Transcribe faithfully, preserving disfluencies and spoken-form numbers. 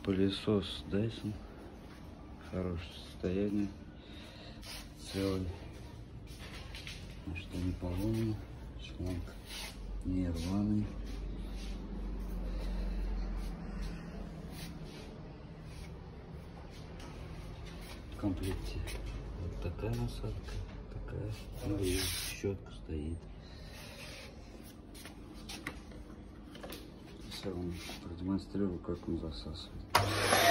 Пылесос Dyson. Хорошее состояние. Целый. Что не поломано. Шланг не рваный. В комплекте вот такая насадка, такая, ну и щетка стоит. Сейчас вам продемонстрирую, как он засасывает.